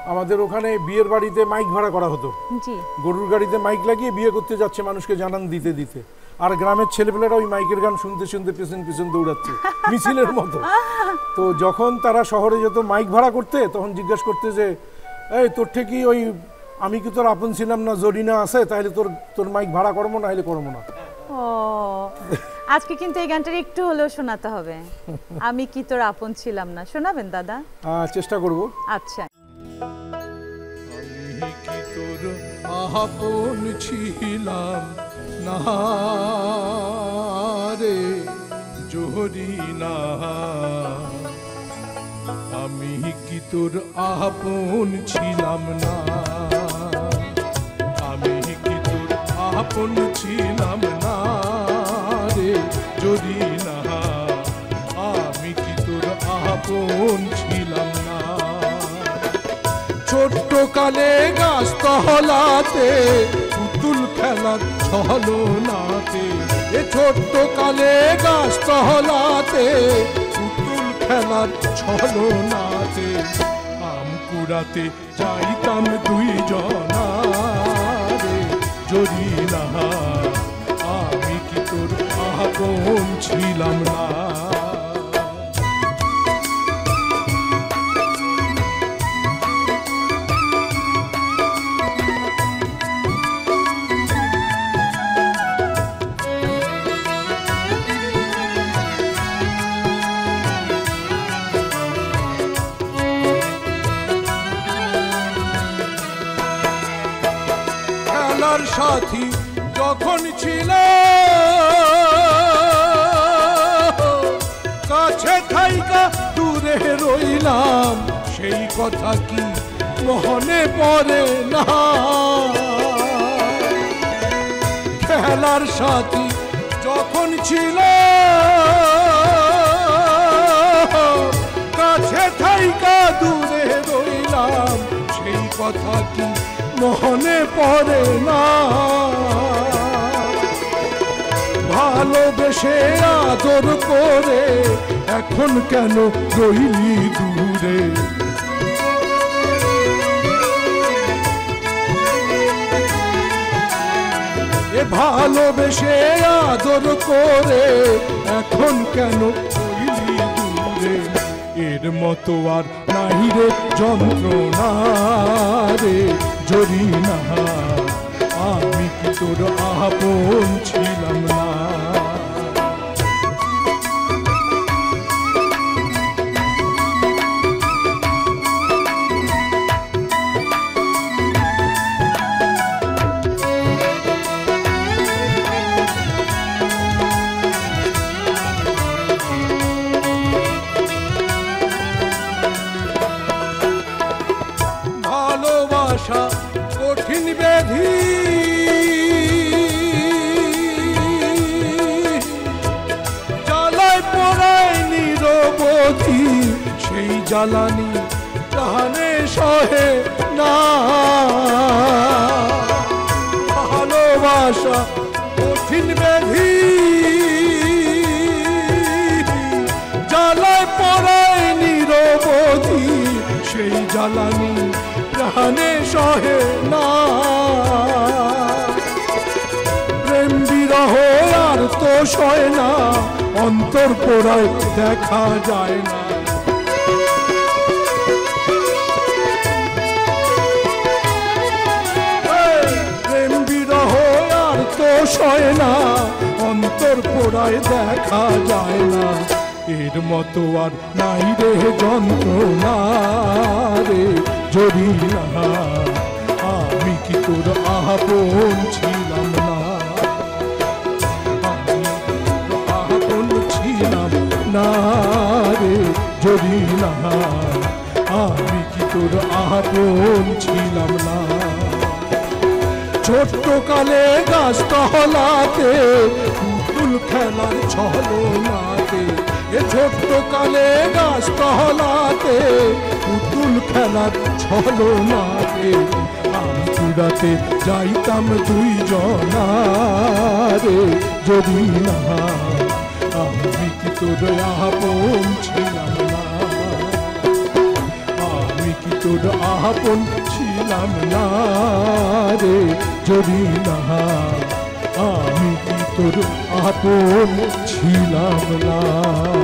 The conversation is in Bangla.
আমাদের ওখানে বিয়ের বাড়িতে মাইক ভাড়া করা হতো, গরুর গাড়িতে মাইক লাগিয়ে বিয়ে করতে যাচ্ছে মানুষকে জানান দিতে দিতে, আর গ্রামের ছেলেপেলেরা ওই মাইকের গান শুনতে শুনতে পেছন পেছন দৌড়াচ্ছে মিছিলের মতো। তো যখন তারা শহরে যেত মাইক ভাড়া করতে, তখন জিজ্ঞাসা করতে যে এই তোর থেকে ওই আমি কি তোর আপন ছিলাম না জরিনা আছে, তাহলে তোর মাইক ভাড়া করবো না, হলে করবো না। ও আজকে কিন্তু এই গানটা একটু হলেও শোনাতে হবে, আমি কি তোর আপন ছিলাম না, শোনাবেন দাদা? চেষ্টা করব। আচ্ছা। আমি কি তোর আপন ছিলাম না রে জরিনা, আমি কি তোর আপন ছিলাম না, আমি কি তোর আপন ছিলাম না রে জরিনা, আমি কি তোর আপন ছিলাম না। ছোট্ট কালে গাছ তহলাতে পুতুল খেলার ছলনাতে, এ ছোট্ট কালে গাছ তহলাতে পুতুল খেলার ছলনাতে, আম কুড়াতে যাইতাম দুইজনা রে জরিনা, আমি কি তোর আপন ছিলাম না। সাথী যখন ছিল কাছে থাইকা দূরে রইলাম, সেই কথা কি মনে পড়ে না। খেলার সাথী যখন ছিল কাছে থাইকা দূরে রইলাম, সেই কথা কি মনে পড়ে না। ভালোবেসে আদর করে এখন কেন রইলি দূরে, এ ভালোবেসে আদর করে এখন কেন রইলি দূরে। এর মতো আর নাই রে যন্ত্রণা রে জরিনা, আমি কি তোর আপন ছিলাম না। ভালোবাসা কঠিন ব্যাধি, জ্বালায় পোড়ায় নিরবধি, সেই জ্বালানি প্রাণে সহে না। ভালোবাসা কঠিন ব্যাধি, জ্বালায় পোড়ায় নিরবধি, সেই জ্বালানি প্রাণে সহে না। প্রেম বিরহ আর তো সয় না, অন্তর পোড়ায় দেখা যায় না। প্রেম বিরহ আর তো সয় না, অন্তর পোড়ায় দেখা যায় না। এর মতো আর নাই রে যন্ত্রণা রে জরিনা, আমি কি তোর আপন ছিলাম না, আমি তোর আপন ছিলাম না রে জরিনা, আমি কি তোর আপন ছিলাম না। ছোট্ট কালে গাছ তহলাতে পুতুল খেলার ছলনাতে, এ ছোট্ট কালে গাছ তহলাতে পুতুল খেলার ছলনাতে, আম কুড়াতে যাইতাম দুইজনা রে জরিনা, আমি কি তোর আপন ছিলাম না, আমি কি তোর আপন ছিলাম না রে, যদি না আমি কি তোর আপন ছিলাম না।